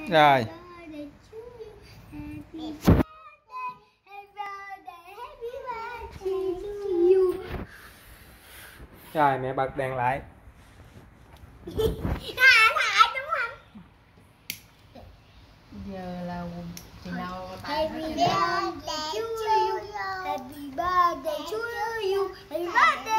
Rồi. Rồi mẹ bật đèn lại. Giờ là chị nào Happy birthday to you. Happy birthday to you. Happy birthday